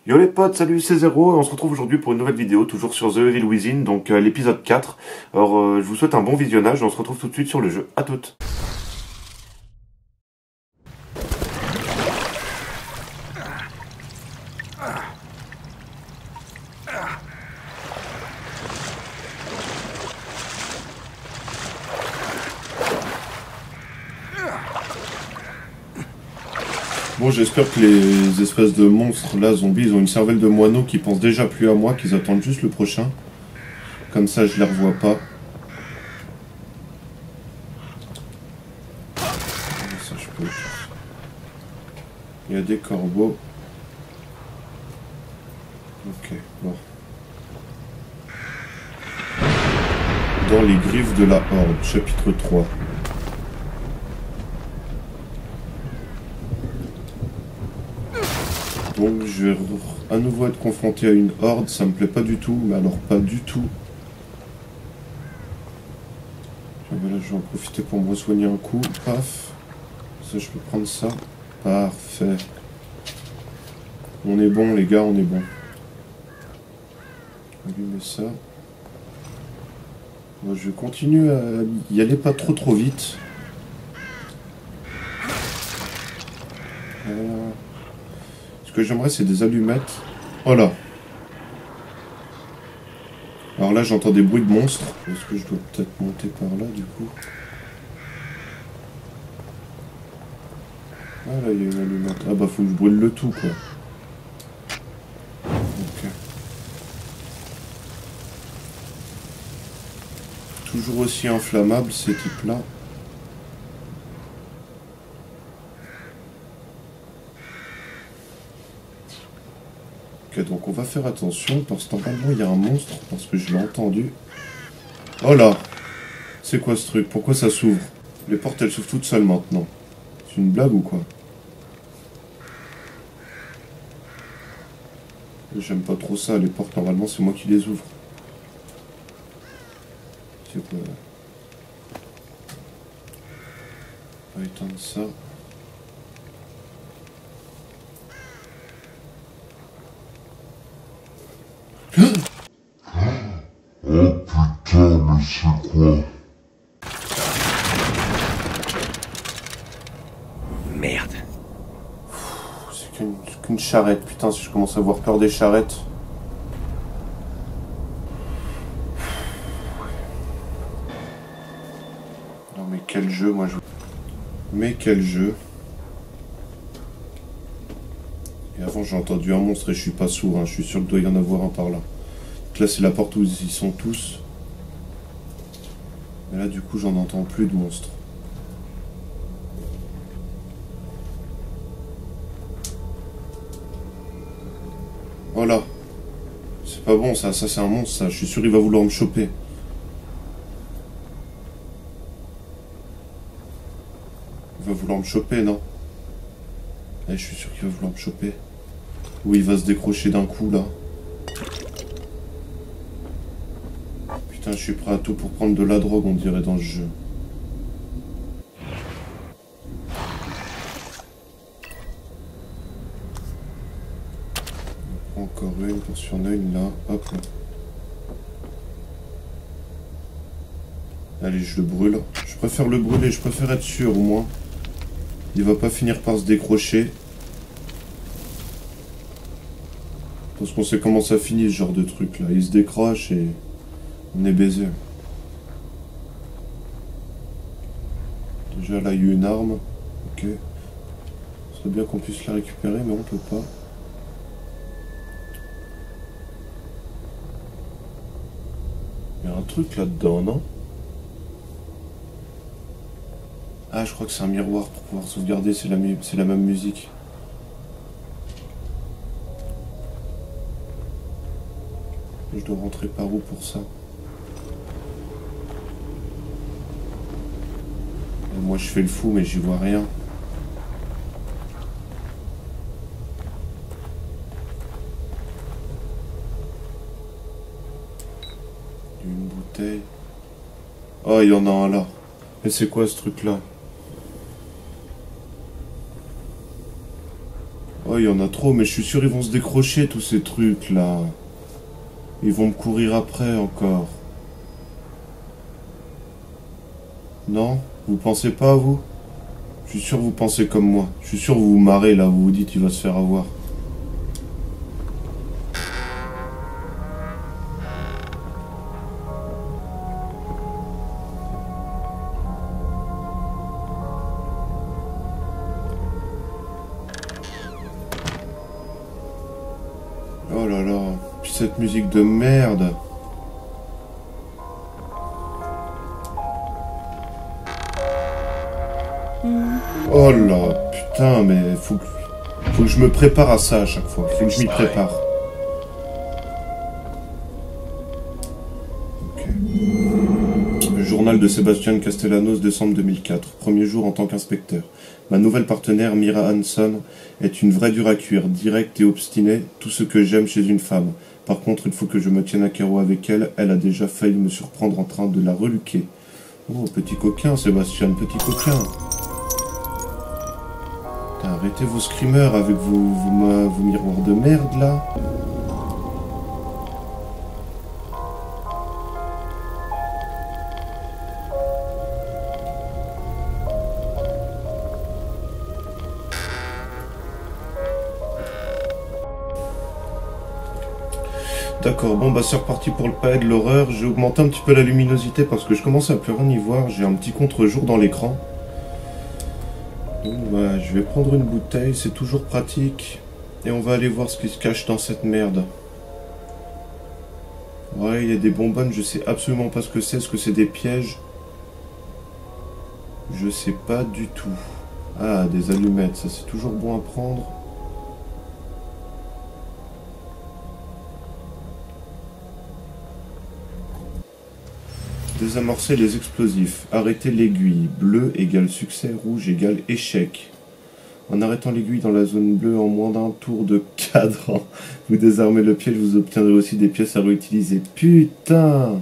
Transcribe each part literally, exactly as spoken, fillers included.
Yo les potes, salut, c'est Zéro, et on se retrouve aujourd'hui pour une nouvelle vidéo, toujours sur The Evil Within, donc euh, l'épisode quatre. Alors euh, je vous souhaite un bon visionnage, et on se retrouve tout de suite sur le jeu. À toutes. Bon, j'espère que les espèces de monstres, là, zombies, ils ont une cervelle de moineau qui pensent déjà plus à moi, qu'ils attendent juste le prochain. Comme ça, je les revois pas. Ça, je peux. Il y a des corbeaux. Ok, bon. Dans les griffes de la Horde, chapitre trois. Donc je vais à nouveau être confronté à une horde, ça me plaît pas du tout, mais alors pas du tout. Voilà, je vais en profiter pour me soigner un coup, paf. Ça je peux prendre ça, parfait. On est bon les gars, on est bon. Allumer ça. Moi, je vais continuer à y aller pas trop trop vite. Voilà. Ce que j'aimerais, c'est des allumettes. Oh là. Alors là, j'entends des bruits de monstres. Est-ce que je dois peut-être monter par là, du coup? Ah là, il y a une allumette. Ah bah, faut que je brûle le tout, quoi. Ok. Toujours aussi inflammable, ces types-là. Ok, donc on va faire attention, parce que normalement il y a un monstre, parce que je l'ai entendu. Oh là! C'est quoi ce truc? Pourquoi ça s'ouvre? Les portes elles s'ouvrent toutes seules maintenant. C'est une blague ou quoi? J'aime pas trop ça, les portes normalement c'est moi qui les ouvre. C'est quoi? On va éteindre ça. Oh putain, mais c'est quoi? Merde. C'est qu'une qu'une charrette, putain, si je commence à avoir peur des charrettes. Non mais quel jeu, moi je... Mais quel jeu. Et avant j'ai entendu un monstre et je suis pas sourd, hein. Je suis sûr qu'il doit y en avoir un par là. Donc là c'est la porte où ils sont tous. Mais là du coup j'en entends plus de monstres. Voilà. C'est pas bon ça, ça c'est un monstre ça. Je suis sûr il va vouloir me choper. Il va vouloir me choper, non? Eh, je suis sûr qu'il va vouloir me choper. Ou il va se décrocher d'un coup là. Putain, je suis prêt à tout pour prendre de la drogue, on dirait dans ce jeu. On prend encore une, parce qu'il y en a une là. Hop là. Allez, je le brûle. Je préfère le brûler, je préfère être sûr au moins. Il va pas finir par se décrocher. Parce qu'on sait comment ça finit ce genre de truc là. Il se décroche et on est baisé. Déjà là il y a une arme. Ok. Ce serait bien qu'on puisse la récupérer mais on peut pas. Il y a un truc là-dedans, non? Ah, je crois que c'est un miroir pour pouvoir sauvegarder, c'est la, c'est la même musique. Je dois rentrer par où pour ça? Et moi je fais le fou mais j'y vois rien. Une bouteille. Oh, il y en a un là. Mais c'est quoi ce truc là? Oh, il y en a trop, mais je suis sûr ils vont se décrocher, tous ces trucs-là. Ils vont me courir après, encore. Non? Vous pensez pas, vous? Je suis sûr que vous pensez comme moi. Je suis sûr que vous vous marrez, là. Vous vous dites, il va se faire avoir. Oh là là. Puis cette musique de merde. Oh là, putain, mais faut que, faut que je me prépare à ça à chaque fois. Faut que je m'y prépare. Ok. Le journal de Sébastien Castellanos, décembre deux mille quatre. Premier jour en tant qu'inspecteur. Ma nouvelle partenaire, Mira Hanson, est une vraie dure à cuire, directe et obstinée, tout ce que j'aime chez une femme. Par contre, il faut que je me tienne à carreau avec elle. Elle a déjà failli me surprendre en train de la reluquer. Oh, petit coquin, Sébastien, petit coquin. Arrêtez vos screamers avec vos, vos, vos miroirs de merde, là. D'accord, bon bah c'est reparti pour le palais de l'horreur. J'ai augmenté un petit peu la luminosité parce que je commence à plus rien y voir. J'ai un petit contre-jour dans l'écran. Donc bah, je vais prendre une bouteille, c'est toujours pratique. Et on va aller voir ce qui se cache dans cette merde. Ouais, il y a des bonbonnes, je sais absolument pas ce que c'est. Est-ce que c'est des pièges? Je sais pas du tout. Ah, des allumettes, ça c'est toujours bon à prendre. Désamorcer les explosifs. Arrêter l'aiguille. Bleu égale succès, rouge égale échec. En arrêtant l'aiguille dans la zone bleue en moins d'un tour de cadran, vous désarmez le piège, vous obtiendrez aussi des pièces à réutiliser. Putain!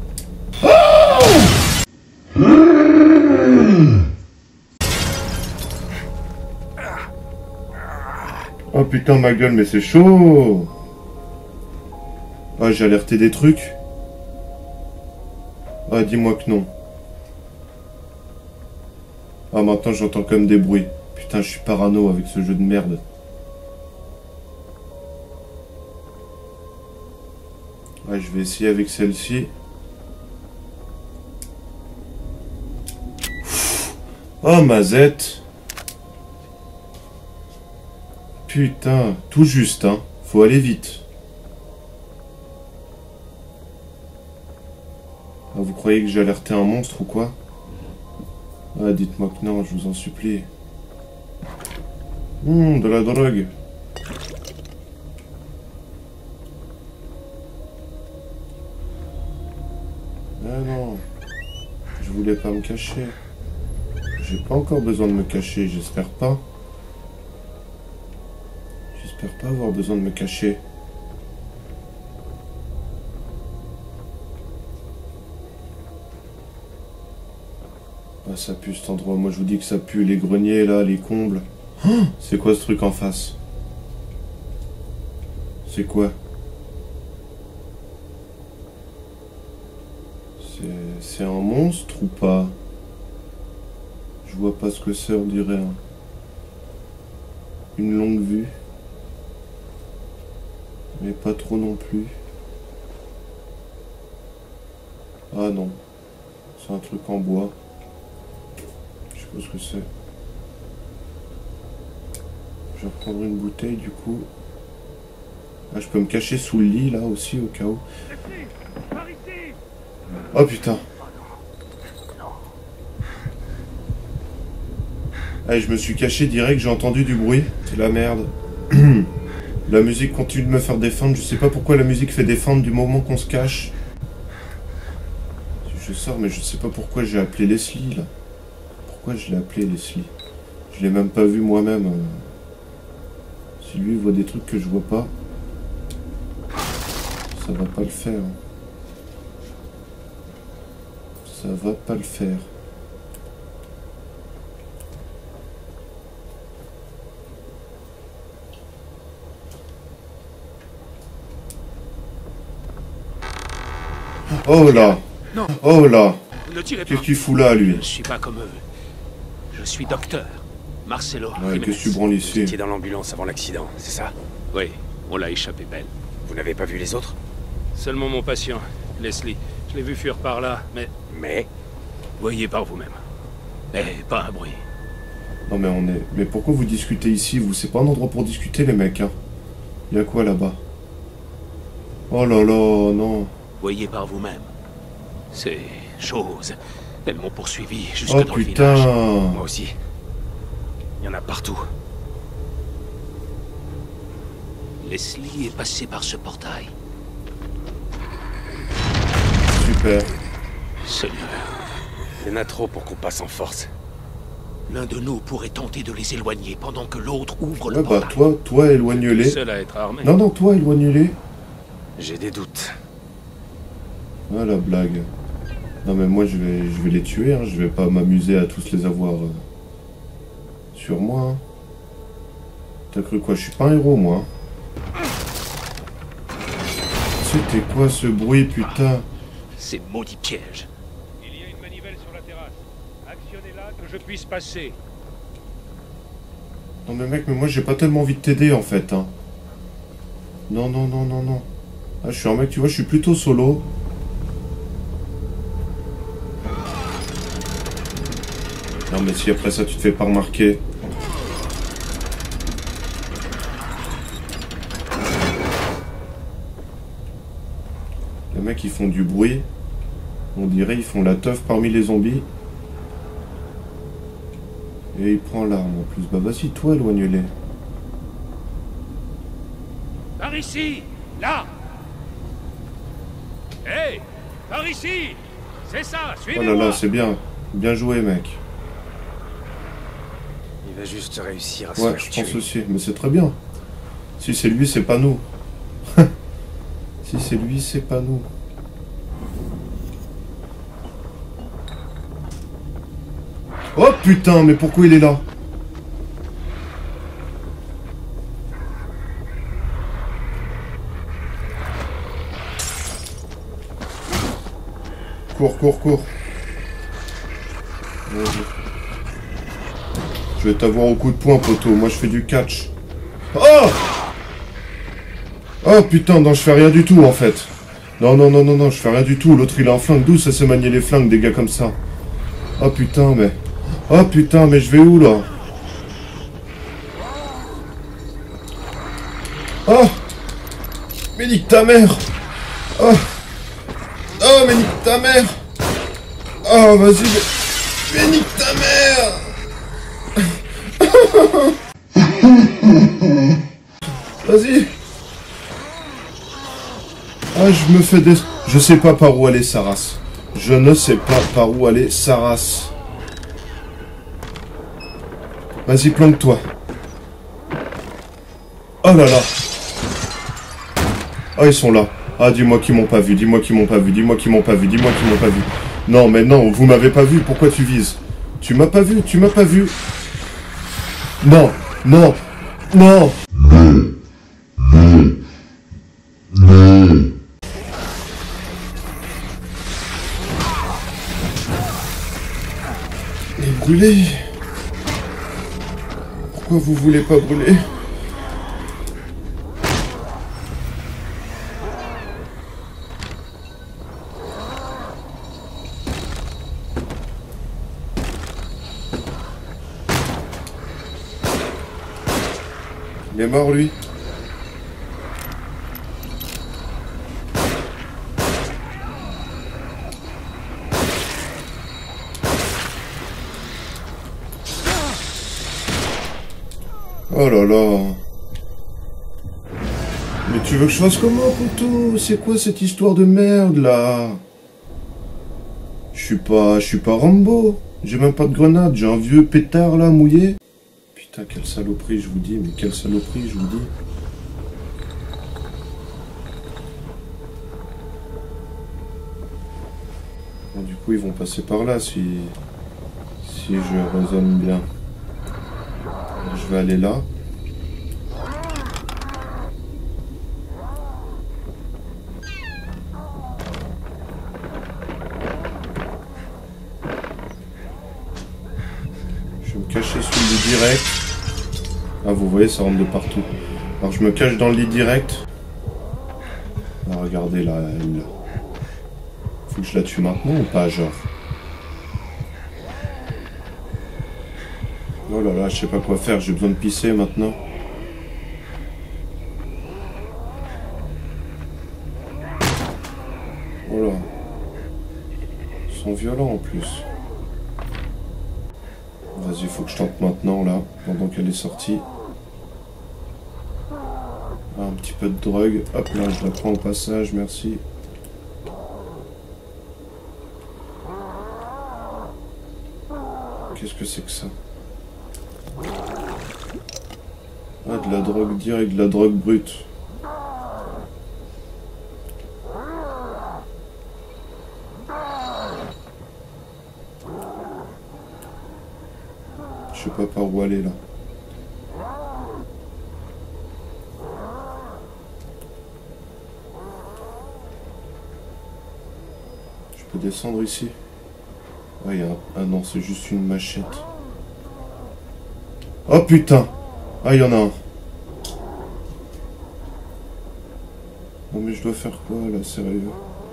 Oh putain, ma gueule, mais c'est chaud! Ah, j'ai alerté des trucs? Ah, dis-moi que non. Ah, maintenant j'entends comme des bruits. Putain, je suis parano avec ce jeu de merde. Ouais, je vais essayer avec celle-ci. Oh, mazette. Putain, tout juste, hein. Faut aller vite. Ah, vous croyez que j'ai alerté un monstre ou quoi? Ah, dites-moi que non, je vous en supplie. Hum, de la drogue. Ah non, je voulais pas me cacher. J'ai pas encore besoin de me cacher, j'espère pas. J'espère pas avoir besoin de me cacher. Ah, ça pue cet endroit. Moi je vous dis que ça pue, les greniers là, les combles. Oh, c'est quoi ce truc en face? C'est quoi? C'est un monstre ou pas? Je vois pas ce que c'est, on dirait un... une longue vue. Mais pas trop non plus. Ah non. C'est un truc en bois. Je sais pas ce que c'est. Je vais reprendre une bouteille du coup. Ah, je peux me cacher sous le lit là aussi au cas où. Oh putain. Ah, je me suis caché direct, j'ai entendu du bruit. C'est la merde. La musique continue de me faire défendre. Je sais pas pourquoi la musique fait défendre du moment qu'on se cache. Je sors mais je sais pas pourquoi j'ai appelé Leslie là. Pourquoi je l'ai appelé Leslie? Je l'ai même pas vu moi-même. Si lui voit des trucs que je vois pas, ça va pas le faire. Ça va pas le faire. Oh là. Non. Oh là. Ne tirez pas. Qu'est-ce qu'il fout là, lui? Je suis pas comme eux. Je suis docteur. Marcelo. Ouais, Jiménez. qu'est-ce que tu branles Vous ici? étiez dans l'ambulance avant l'accident, c'est ça? Oui, on l'a échappé belle. Vous n'avez pas vu les autres? Seulement mon patient, Leslie. Je l'ai vu fuir par là, mais Mais... voyez par vous-même. Eh, pas un bruit. Non mais on est... Mais pourquoi vous discutez ici, vous? C'est pas un endroit pour discuter, les mecs, hein. Y a quoi là-bas? Oh là là, non. Voyez par vous-même. Ces choses, elles m'ont poursuivi jusque Oh dans le village. putain. moi aussi. Il y en a partout. Leslie est passée par ce portail. Super. Seigneur, Il y en a trop pour qu'on passe en force. l'un de nous pourrait tenter de les éloigner pendant que l'autre ouvre Ouais le bah portail. toi, toi éloigne-les. Seul à être armé. Non non, toi éloigne-les. J'ai des doutes. Ah la blague. Non mais moi je vais, je vais les tuer, hein. Je vais pas m'amuser à tous les avoir euh, sur moi. Hein. T'as cru quoi? Je suis pas un héros moi. Hein. C'était quoi ce bruit putain? Ces maudits pièges. Il y a une manivelle sur la terrasse. Actionnez-la que je puisse passer. Non mais mec, mais moi j'ai pas tellement envie de t'aider en fait. Hein. Non non non non non. Ah je suis un mec, tu vois, je suis plutôt solo. Non mais si après ça tu te fais pas remarquer. Les mecs ils font du bruit. On dirait ils font la teuf parmi les zombies. Et il prend l'arme en plus. Bah vas-y toi éloigne-les. Par ici! Là! Hé! Par ici! C'est ça, Oh suivez-moi! là là, c'est bien. Bien joué mec. Il va juste réussir à se Ouais, faire je tuer. pense aussi. Mais c'est très bien. Si c'est lui, c'est pas nous. Si c'est lui, c'est pas nous. Oh putain, mais pourquoi il est là? Cours, cours, cours. Vas-y. Je vais t'avoir au coup de poing, poteau. Moi, je fais du catch. Oh! Oh putain, non, je fais rien du tout, en fait. Non, non, non, non, non, je fais rien du tout. L'autre, il a un flingue. D'où ça sait manier les flingues, des gars comme ça? Oh putain, mais... Oh putain, mais je vais où, là? Oh! Mais nique ta mère! Oh! Oh, mais nique ta mère! Oh, vas-y, mais... Mais nique ta mère! Vas-y! Ah, je me fais des... Je sais pas par où aller, sa race. Je ne sais pas par où aller, sa race. Vas-y, planque-toi. Oh là là! Oh, ils sont là. Ah, dis-moi qu'ils m'ont pas vu, dis-moi qu'ils m'ont pas vu, dis-moi qu'ils m'ont pas vu, dis-moi qu'ils m'ont pas vu. Non, mais non, vous m'avez pas vu, pourquoi tu vises? Tu m'as pas vu, tu m'as pas vu. Non, non, non. Mais brûler. Pourquoi vous voulez pas brûler? Il est mort, lui. Oh là là. Mais tu veux que je fasse comment, poteau? C'est quoi cette histoire de merde, là? Je suis pas... Je suis pas Rambo. J'ai même pas de grenade. J'ai un vieux pétard, là, mouillé. Putain, quelle saloperie, je vous dis. Mais quelle saloperie, je vous dis. Bon, du coup, ils vont passer par là, si... Si je raisonne bien. Je vais aller là. cacher sous le lit direct. Ah, vous voyez, ça rentre de partout. Alors, je me cache dans le lit direct. Ah, regardez là, elle. Faut que je la tue maintenant ou pas, genre? Oh là là, je sais pas quoi faire, j'ai besoin de pisser maintenant. Oh là. Ils sont violents en plus. Vas-y, faut que je tente maintenant là, pendant qu'elle est sortie. Ah, un petit peu de drogue. Hop là, je la prends au passage, merci. Qu'est-ce que c'est que ça? Ah, de la drogue directe, de la drogue brute. Je sais pas par où aller là. Je peux descendre ici? Ah, y a un... ah non, c'est juste une machette. Oh putain! Ah, il y en a un. Non mais je dois faire quoi là, sérieux?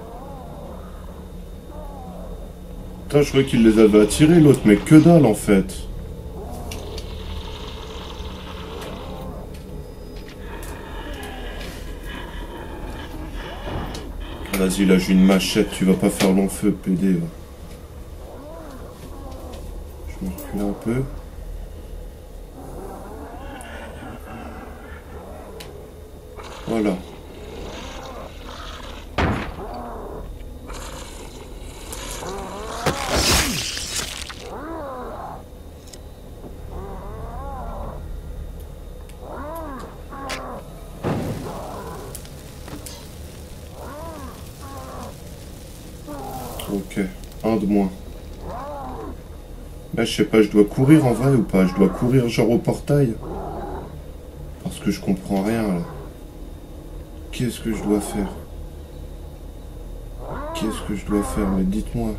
Putain, je croyais qu'il les avait attirés l'autre, mais que dalle en fait. Vas-y, là j'ai une machette, tu vas pas faire long feu, P D. Va. Je me recule un peu. Voilà. Ok, un de moins. Là, je sais pas, je dois courir en vrai ou pas? Je dois courir genre au portail? Parce que je comprends rien là. Qu'est-ce que je dois faire? Qu'est-ce que je dois faire? Mais dites-moi.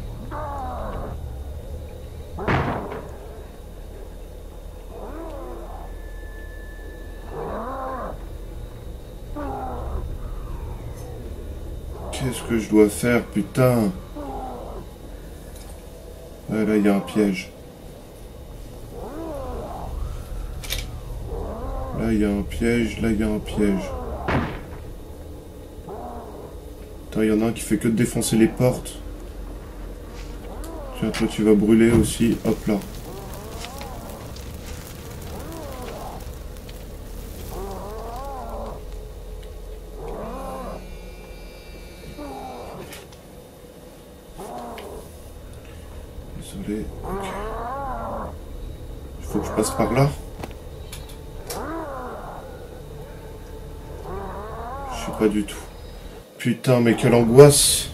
Qu'est-ce que je dois faire, putain? Ouais, là, il y a un piège. Là, il y a un piège. Là, il y a un piège. Putain, il y en a un qui fait que de défoncer les portes. Tiens, toi, tu vas brûler aussi. Hop là. Désolé. Ok. Il faut que je passe par là. Je sais pas du tout. Putain, mais quelle angoisse.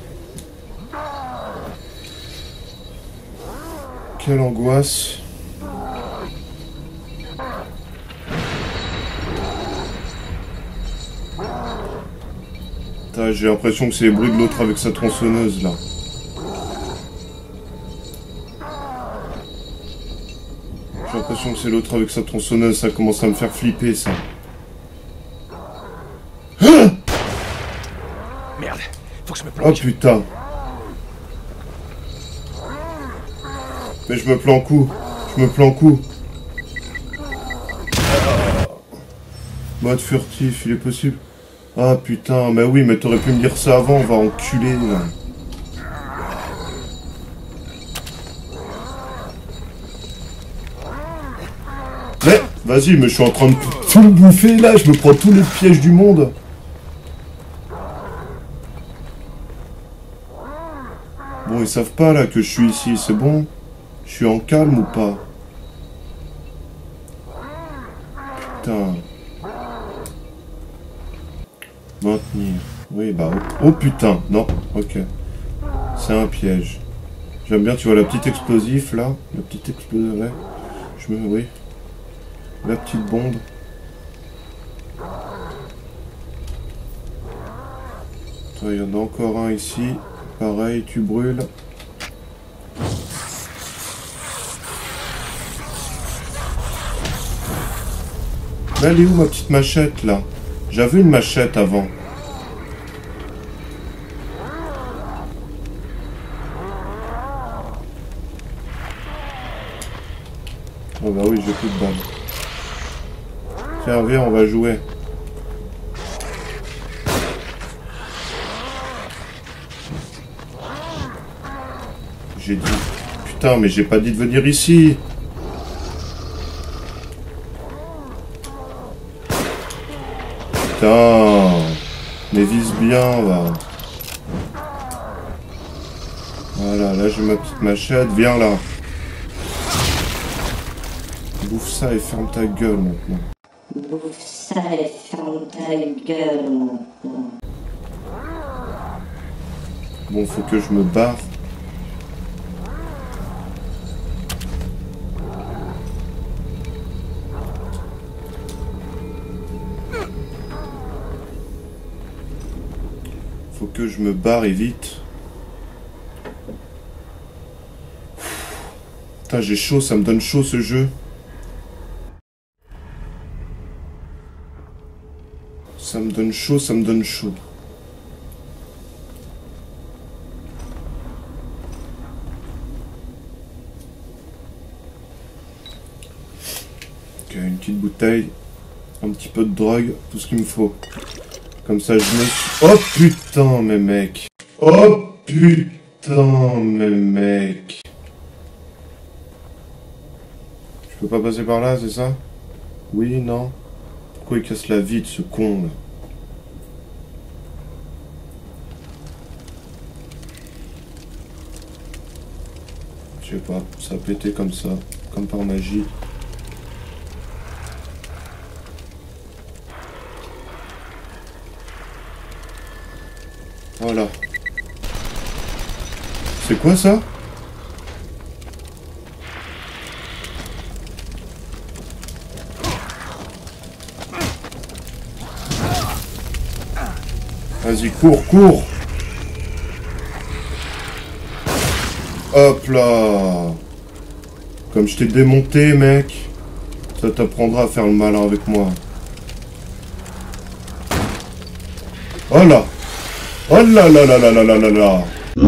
Quelle angoisse. Putain, j'ai l'impression que c'est les bruits de l'autre avec sa tronçonneuse, là. J'ai l'impression que c'est l'autre avec sa tronçonneuse, ça commence à me faire flipper, ça. Merde, faut que je me Oh planque. putain. Mais je me planque où? Je me planque où? Mode furtif, il est possible. Ah putain, mais oui, mais t'aurais pu me dire ça avant, on va enculer, là. Mais, vas-y, mais je suis en train de tout le bouffer, là, je me prends tous les pièges du monde. Bon, ils savent pas, là, que je suis ici, c'est bon? Je suis en calme ou pas? Putain. Maintenir. Oui, bah... Oh, oh putain, non, ok. C'est un piège. J'aime bien, tu vois, la petite explosif, là. La petite explosif, ouais. Je me... Oui. La petite bombe. Attends, il y en a encore un ici. Pareil, tu brûles. Mais elle est où ma petite machette là? J'avais une machette avant. Oh bah oui, j'ai plus de balles. Tiens, viens, on va jouer. J'ai dit... Putain, mais j'ai pas dit de venir ici. Putain. Mais vise bien, va. Voilà, là j'ai ma petite machette. Viens là. Bouffe ça et ferme ta gueule maintenant. Bouffe ça et ferme ta gueule maintenant. Bon, faut que je me barre. Faut que je me barre et vite. Putain, j'ai chaud, ça me donne chaud ce jeu. Ça me donne chaud, ça me donne chaud. Ok, une petite bouteille, un petit peu de drogue, tout ce qu'il me faut. Comme ça, je me... Oh putain, mes mecs. Oh putain, mes mecs. Je peux pas passer par là, c'est ça? Oui, non. Pourquoi il casse la vitre, ce con, là? Je sais pas, ça a pété comme ça, comme par magie. Voilà. C'est quoi ça? Vas-y, cours, cours! Hop là! Comme je t'ai démonté, mec, ça t'apprendra à faire le malin avec moi. Oh là! Oh là là là là là là là là!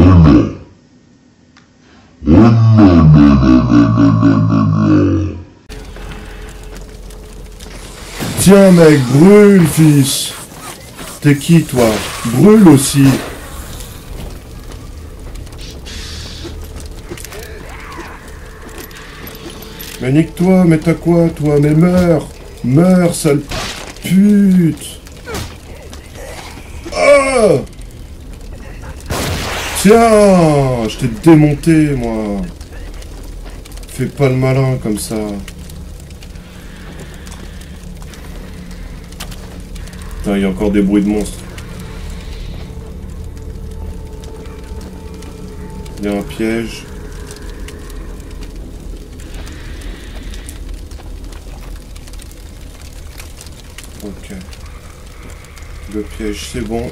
Tiens, mec, brûle, fils! T'es qui, toi? Brûle aussi! Mais nique-toi, mais t'as quoi, toi? Mais meurs! Meurs, sale pute! Ah! Tiens! Je t'ai démonté, moi! Fais pas le malin comme ça. Putain, il y a encore des bruits de monstres. Il y a un piège. Ok. Le piège, c'est bon.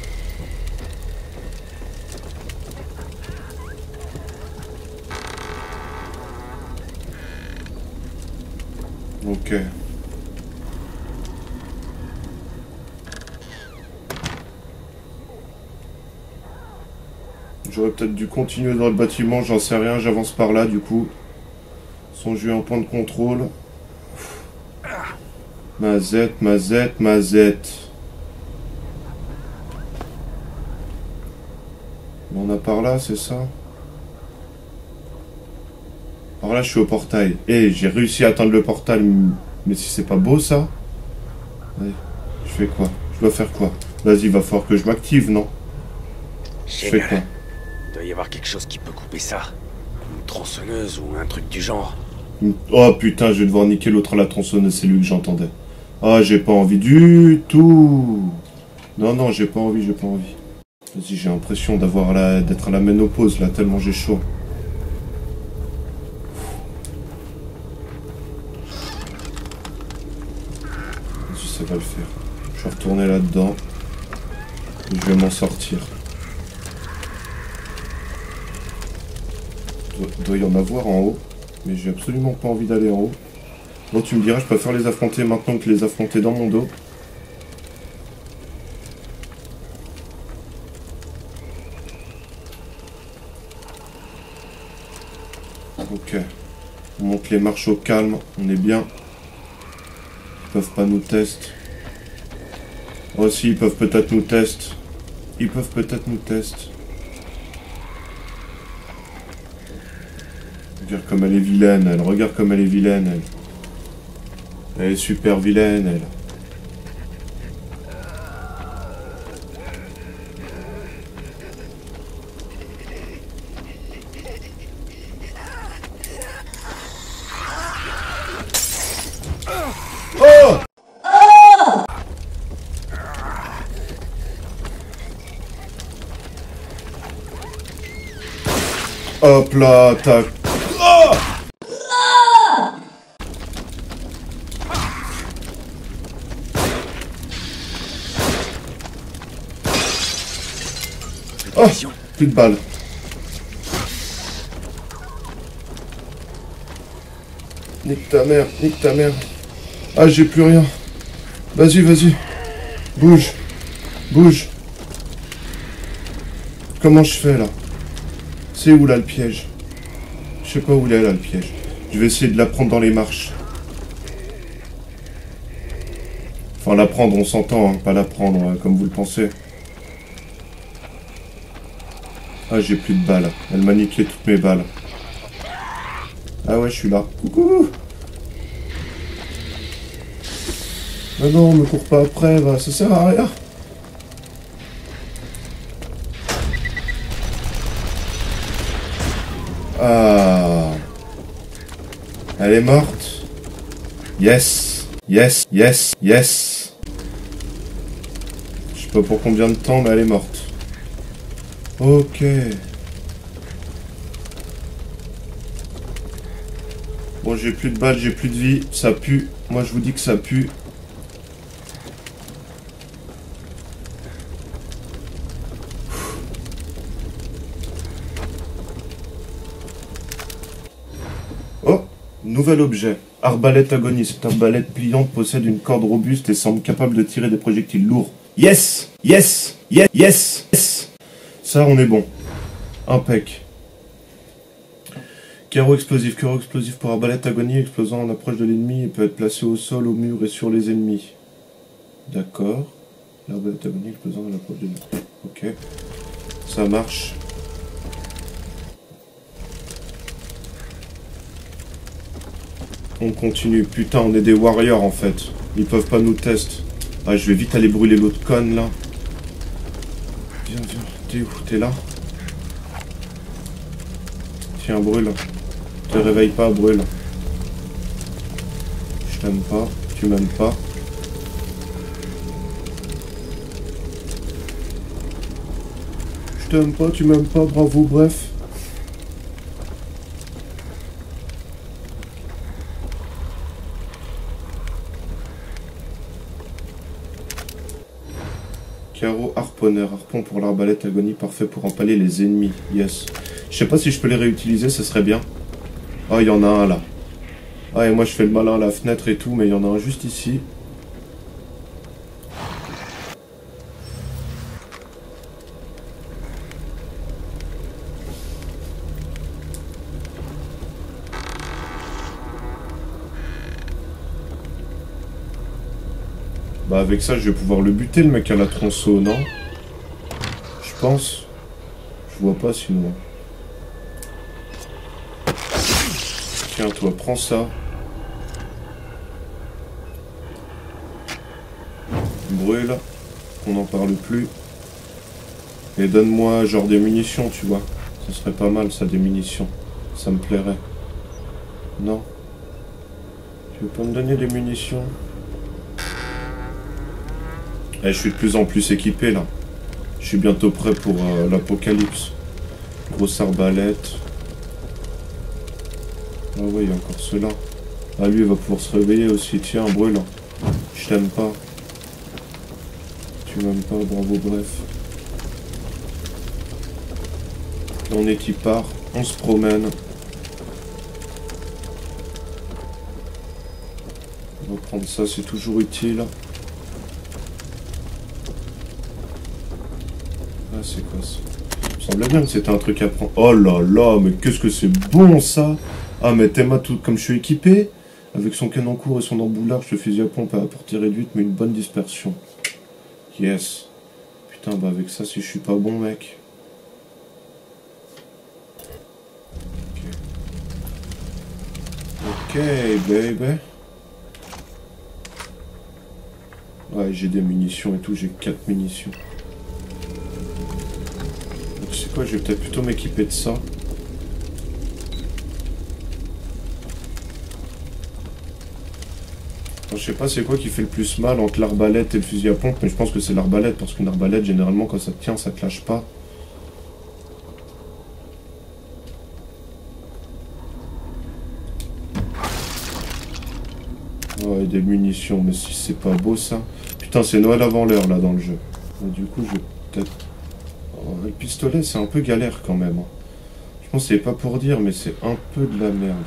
Ok. J'aurais peut-être dû continuer dans le bâtiment, j'en sais rien, j'avance par là du coup. Son jeu en point de contrôle. Mazette, mazette, mazette. On a par là, c'est ça? Alors là, je suis au portail. Eh, j'ai réussi à atteindre le portail. Mais si c'est pas beau, ça? Allez, je fais quoi? Je dois faire quoi? Vas-y, il va falloir que je m'active, non? Je fais quoi? Il doit y avoir quelque chose qui peut couper ça. Une tronçonneuse ou un truc du genre. Oh putain, je vais devoir niquer l'autre à la tronçonneuse, c'est lui que j'entendais. Ah, j'ai pas envie du tout. Non, non, j'ai pas envie, j'ai pas envie. Vas-y, j'ai l'impression d'avoir la... d'être à la ménopause, là, tellement j'ai chaud. Vas-y, ça va le faire. Je vais retourner là-dedans. Et je vais m'en sortir. Il doit, doit y en avoir en haut. Mais j'ai absolument pas envie d'aller en haut. Bon, tu me diras, je préfère les affronter maintenant que les affronter dans mon dos. Ok. On monte les marches au calme, on est bien. Ils peuvent pas nous tester. Oh si, ils peuvent peut-être nous tester. Ils peuvent peut-être nous tester. Regarde comme elle est vilaine, elle. Regarde comme elle est vilaine, elle. Elle est super vilaine, elle. Oh! Hop là, tac. Oh! Oh, plus de balles. Nique ta mère, nique ta mère. Ah, j'ai plus rien. Vas-y, vas-y. Bouge. Bouge. Comment je fais, là? C'est où, là, le piège? Je sais pas où il est, là, le piège. Je vais essayer de la prendre dans les marches. Enfin, la prendre, on s'entend, hein, pas la prendre, hein, comme vous le pensez. Ah, j'ai plus de balles. Elle m'a niqué toutes mes balles. Ah ouais, je suis là. Coucou! Mais non, me cours pas après, va, ça sert à rien. Ah. Elle est morte. Yes. Yes, yes, yes. Je sais pas pour combien de temps, mais elle est morte. Ok. Bon, j'ai plus de balles, j'ai plus de vie. Ça pue. Moi, je vous dis que ça pue. Oh, nouvel objet. Arbalète agoniste. Cette arbalète pliante possède une corde robuste et semble capable de tirer des projectiles lourds. Yes! Yes! Yes! Yes! Yes! Ça, on est bon. Impec. Carreau explosif. Carreau explosif pour arbalète agonie explosant en approche de l'ennemi et peut être placé au sol, au mur et sur les ennemis. D'accord. L'arbalète agonie explosant en approche de l'ennemi. Ok. Ça marche. On continue. Putain, on est des warriors en fait. Ils peuvent pas nous tester. Ah, je vais vite aller brûler l'autre conne là. Viens, viens. T'es où? T'es là? Tiens, brûle. Te réveille pas, brûle. Je t'aime pas. Tu m'aimes pas. Je t'aime pas, tu m'aimes pas, bravo, bref. Carreau harponneur, harpon pour l'arbalète agonie, parfait pour empaler les ennemis. Yes. Je sais pas si je peux les réutiliser, ça serait bien. Ah, oh, il y en a un là. Ah, et moi je fais le malin à la fenêtre et tout, mais il y en a un juste ici. Bah avec ça, je vais pouvoir le buter, le mec à la tronçon, non? Je pense. Je vois pas sinon. Tiens, toi, prends ça. Brûle. On n'en parle plus. Et donne-moi genre des munitions, tu vois. Ça serait pas mal, ça, des munitions. Ça me plairait. Non. Tu veux pas me donner des munitions? Eh, je suis de plus en plus équipé là. Je suis bientôt prêt pour euh, l'apocalypse. Grosse arbalète. Ah ouais, il y a encore ceux-là. Ah, lui, il va pouvoir se réveiller aussi. Tiens, brûle. Je t'aime pas. Tu m'aimes pas, bravo, bref. On est qui part. On se promène. Prendre ça, c'est toujours utile. Ah, c'est quoi ça? Il me semblait bien que c'était un truc à prendre. Oh là là, mais qu'est-ce que c'est bon ça! Ah, mais Théma, tout comme je suis équipé, avec son canon court et son emboulage, le fusil à pompe à portée réduite, mais une bonne dispersion. Yes. Putain, bah avec ça, si je suis pas bon, mec. Ok, baby. Ouais, j'ai des munitions et tout, j'ai quatre munitions. Donc, tu sais quoi, je vais peut-être plutôt m'équiper de ça. Enfin, je sais pas c'est quoi qui fait le plus mal entre l'arbalète et le fusil à pompe, mais je pense que c'est l'arbalète, parce qu'une arbalète, généralement, quand ça te tient, ça te lâche pas. Ouais, des munitions, mais si c'est pas beau ça. Putain, c'est Noël avant l'heure là dans le jeu. Mais du coup, je vais peut-être. Oh, le pistolet, c'est un peu galère quand même. Je pense que c'est pas pour dire, mais c'est un peu de la merde.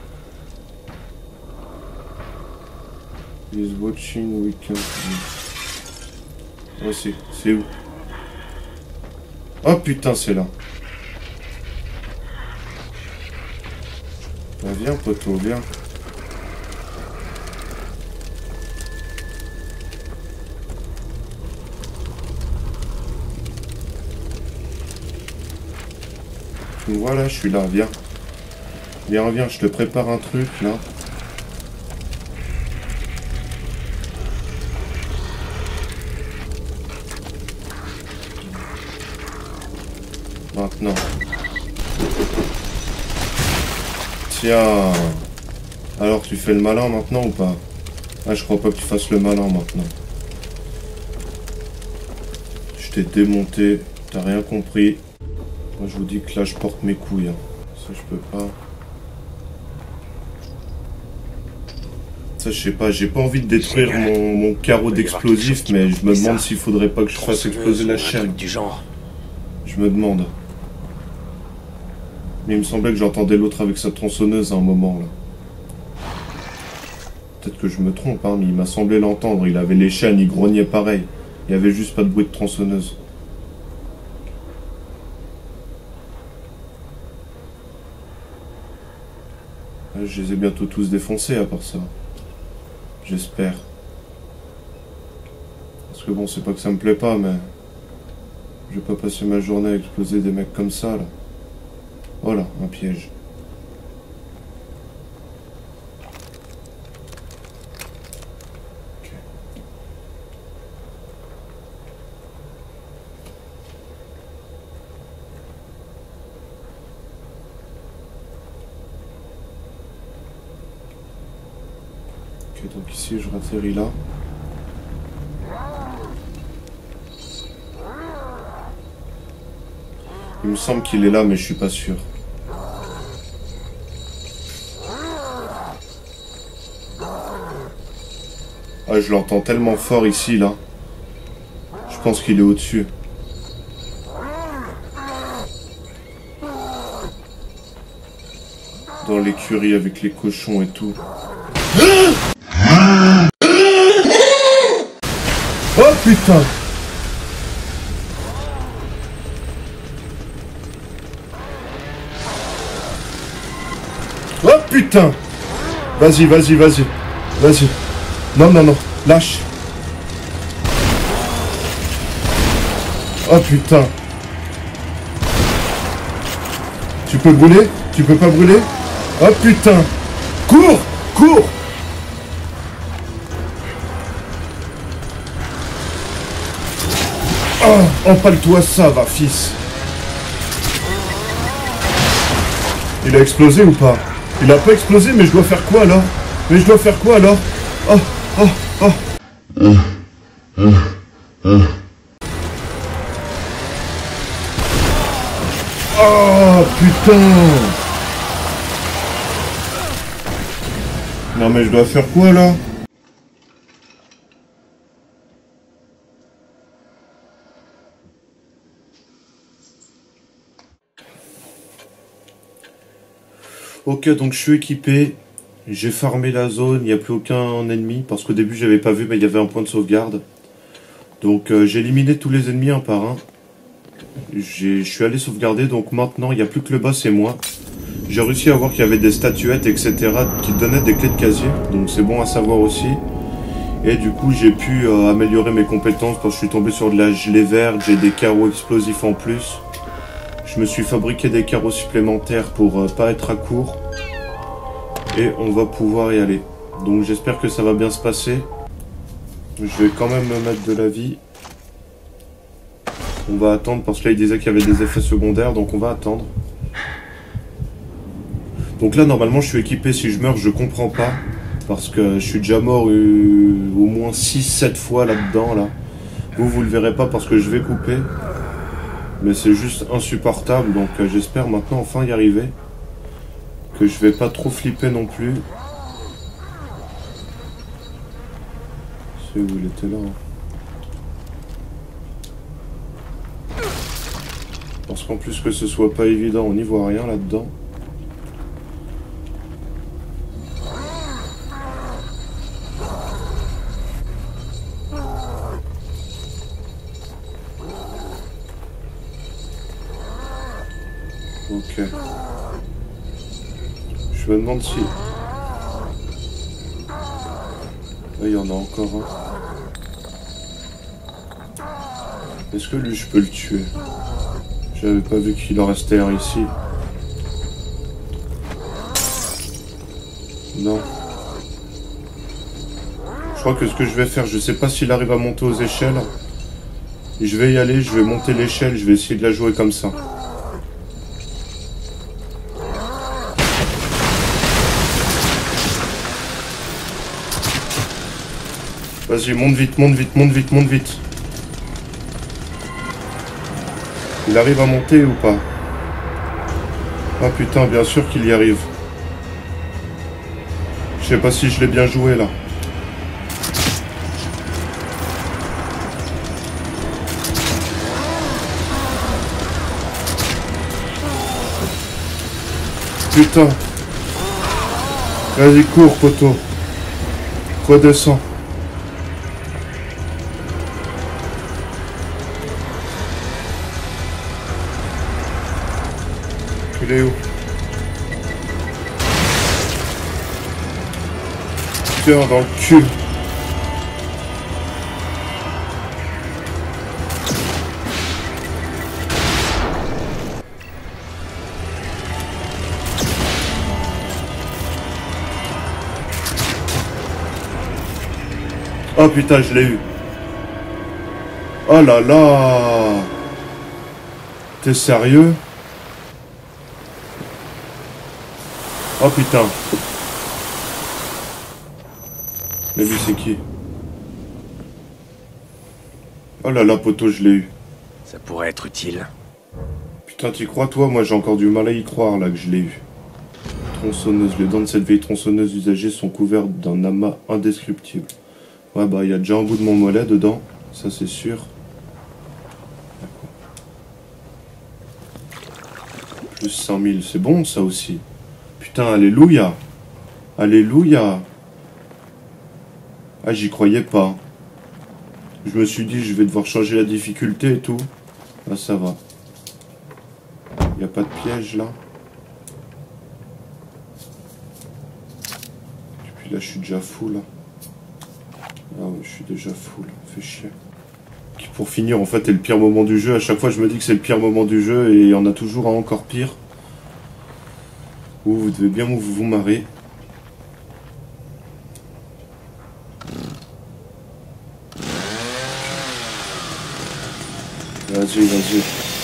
He's watching, we can. Ouais, c'est. C'est où? Oh putain, c'est là. Bah, viens, poteau, viens. Voilà, je suis là, viens. Viens, viens, je te prépare un truc, là. Maintenant. Tiens. Alors, tu fais le malin maintenant ou pas? Ah, je crois pas que tu fasses le malin maintenant. Je t'ai démonté, t'as rien compris. Moi, je vous dis que là, je porte mes couilles. Hein. Ça, je peux pas. Ça, je sais pas. J'ai pas envie de détruire mon, mon carreau d'explosif, mais je me demande s'il faudrait pas que je fasse exploser la chaîne. Du genre. Je me demande. Mais il me semblait que j'entendais l'autre avec sa tronçonneuse à un moment, là. Peut-être que je me trompe, hein, mais il m'a semblé l'entendre. Il avait les chaînes, il grognait pareil. Il y avait juste pas de bruit de tronçonneuse. Je les ai bientôt tous défoncés à part ça. J'espère. Parce que bon, c'est pas que ça me plaît pas, mais... Je vais pas passer ma journée à exploser des mecs comme ça, là. Voilà, un piège. Ok. Ok, donc ici, je ratterris là. Il me semble qu'il est là, mais je suis pas sûr. Ah, je l'entends tellement fort ici, là. Je pense qu'il est au-dessus. Dans l'écurie avec les cochons et tout. Oh putain! Oh putain! Vas-y, vas-y, vas-y. Vas-y. Non, non, non. Lâche. Oh putain. Tu peux brûler? Tu peux pas brûler? Oh putain. Cours! Cours! Oh, empale-toi ça, va, fils. Il a explosé ou pas? Il a pas explosé, mais je dois faire quoi alors? Mais je dois faire quoi alors? Oh, oh, oh. Oh, putain. Non mais je dois faire quoi là? Ok, donc je suis équipé. J'ai farmé la zone, il n'y a plus aucun ennemi, parce qu'au début j'avais pas vu, mais il y avait un point de sauvegarde. Donc euh, j'ai éliminé tous les ennemis un par un. Je suis allé sauvegarder, donc maintenant il n'y a plus que le boss et moi. J'ai réussi à voir qu'il y avait des statuettes, et cetera qui donnaient des clés de casier, donc c'est bon à savoir aussi. Et du coup j'ai pu euh, améliorer mes compétences quand je suis tombé sur de la gelée verte, j'ai des carreaux explosifs en plus. Je me suis fabriqué des carreaux supplémentaires pour euh, pas être à court. Et on va pouvoir y aller. Donc j'espère que ça va bien se passer. Je vais quand même me mettre de la vie. On va attendre parce que là il disait qu'il y avait des effets secondaires, donc on va attendre. Donc là normalement je suis équipé, si je meurs je comprends pas. Parce que je suis déjà mort euh, au moins six sept fois là-dedans là. Vous vous le verrez pas parce que je vais couper. Mais c'est juste insupportable, donc euh, j'espère maintenant enfin y arriver. Que je vais pas trop flipper non plus. C'est où il était là. Hein. Parce qu'en plus que ce soit pas évident, on n'y voit rien là-dedans. Ok. Je me demande si... Là, il y en a encore un. Est-ce que lui, je peux le tuer? J'avais pas vu qu'il en restait un ici. Non. Je crois que ce que je vais faire, je sais pas s'il arrive à monter aux échelles. Je vais y aller, je vais monter l'échelle, je vais essayer de la jouer comme ça. Vas-y, monte vite, monte vite, monte vite, monte vite. Il arrive à monter ou pas? Ah putain, bien sûr qu'il y arrive. Je sais pas si je l'ai bien joué là. Putain. Vas-y, cours, poteau. Redescends. Il est où? Tiens, dans le cul. Oh putain, je l'ai eu. Oh là là. T'es sérieux? Oh putain. Mais lui c'est qui? Oh là là poteau, je l'ai eu. Ça pourrait être utile. Putain, t'y crois toi? Moi j'ai encore du mal à y croire là que je l'ai eu. Tronçonneuse. Les dents de cette vieille tronçonneuse usagée sont couvertes d'un amas indescriptible. Ouais bah il y a déjà un bout de mon mollet dedans. Ça c'est sûr. Plus cinq mille, c'est bon ça aussi. Putain, alléluia. Alléluia. Ah, j'y croyais pas. Je me suis dit, je vais devoir changer la difficulté et tout. Ah, ça va. Il n'y a pas de piège, là. Et puis là, je suis déjà full. Ah ouais, je suis déjà full. Fait chier. Qui, pour finir, en fait, est le pire moment du jeu. À chaque fois, je me dis que c'est le pire moment du jeu et il y en a toujours un encore pire. Vous, vous devez bien vous, vous marrer. Vas-y, vas-y.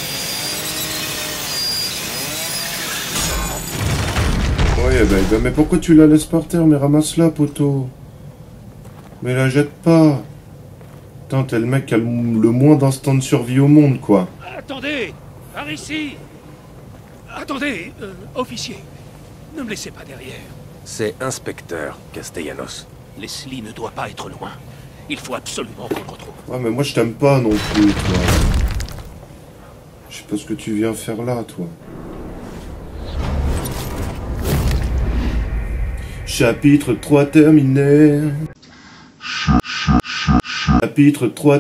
Ouais, bah, bah, mais pourquoi tu la laisses par terre? Mais ramasse-la, poteau. Mais la jette pas. Putain, t'es le mec qui a le, le moins d'instant de survie au monde, quoi. Attendez! Par ici! Attendez, euh, officier. Ne me laissez pas derrière. C'est Inspecteur Castellanos. Leslie ne doit pas être loin. Il faut absolument qu'on le retrouve. Ouais, mais moi je t'aime pas non plus, toi. Je sais pas ce que tu viens faire là, toi. Je Chapitre trois terminé. Chapitre trois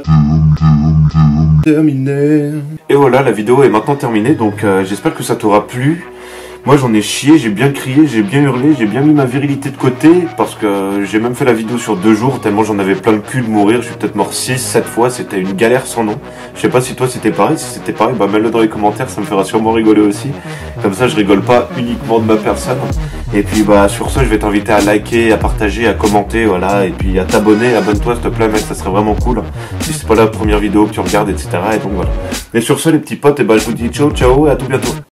terminé. Et voilà, la vidéo est maintenant terminée, donc euh, j'espère que ça t'aura plu. Moi j'en ai chié, j'ai bien crié, j'ai bien hurlé, j'ai bien mis ma virilité de côté, parce que j'ai même fait la vidéo sur deux jours, tellement j'en avais plein le cul de mourir. Je suis peut-être mort six, sept fois, c'était une galère sans nom. Je sais pas si toi c'était pareil, si c'était pareil, bah mets-le dans les commentaires, ça me fera sûrement rigoler aussi. Comme ça je rigole pas uniquement de ma personne. Et puis bah sur ce je vais t'inviter à liker, à partager, à commenter, voilà, et puis à t'abonner, abonne-toi s'il te plaît mec, ça serait vraiment cool. Si c'est pas la première vidéo que tu regardes, et cetera. Et donc voilà. Et sur ce les petits potes, et bah je vous dis ciao ciao et à tout bientôt.